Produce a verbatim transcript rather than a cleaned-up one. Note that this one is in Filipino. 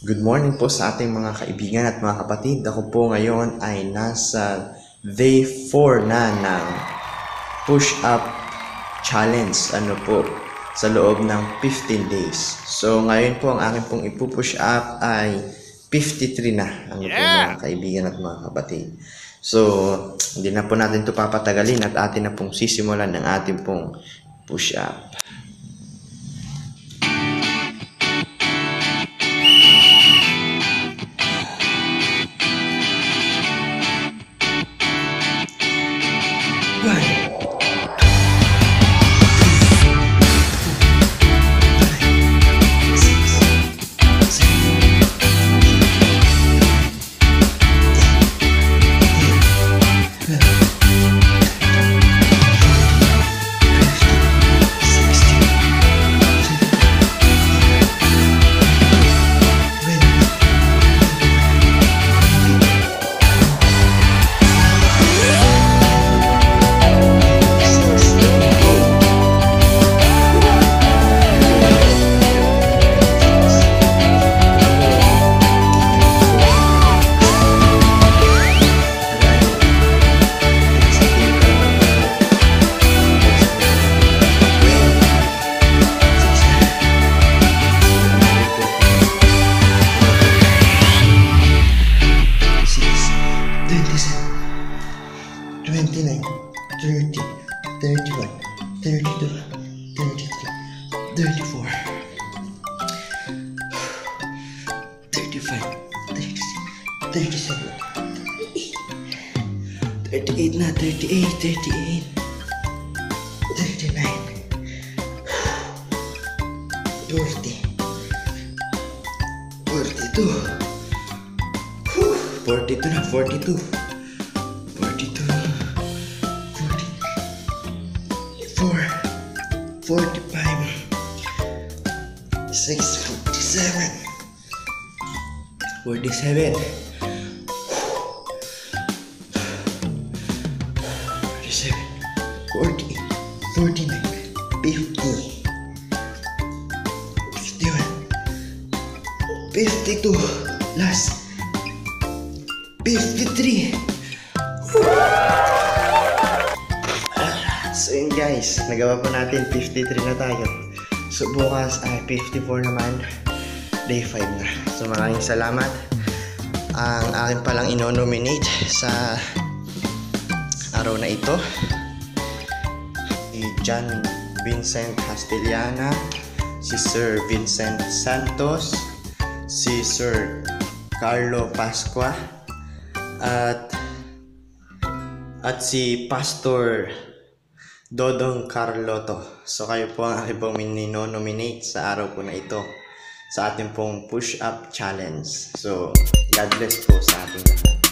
Good morning po sa ating mga kaibigan at mga kapatid. Ako po ngayon ay nasa day four na ng push-up challenge. Ano po, sa loob ng fifteen days. So ngayon po ang aking pong ipupush up ay fifty-three na. Ano po mga kaibigan at mga kapatid. So hindi na po natin ito papatagalin at atin na pong sisimulan ng ating pong push-up. One. twenty-nine, thirty, thirty-one, thirty-two, thirty-three, thirty-four, thirty-five, thirty-six, thirty-seven, thirty-eight na, thirty-eight, thirty-eight, thirty-nine, forty, forty-two, forty-two na, forty-two, forty-two, forty-five, six, forty-seven, forty-seven, forty-seven, forty, forty-nine, fifty, fifty-one, fifty-two, last, fifty-three. So yun guys, nagawa po natin fifty-three na tayo. So bukas ay fifty-four naman, day five na. So maraming salamat. Ang akin palang ino-nominate sa araw na ito si John Vincent Castellana, si Sir Vincent Santos, si Sir Karlo Pascua, at at si Pastor Dodong Carloto. So kayo po ang aking pong minino-nominate sa araw po na ito sa ating pong push-up challenge. So God bless po sa ating lahat.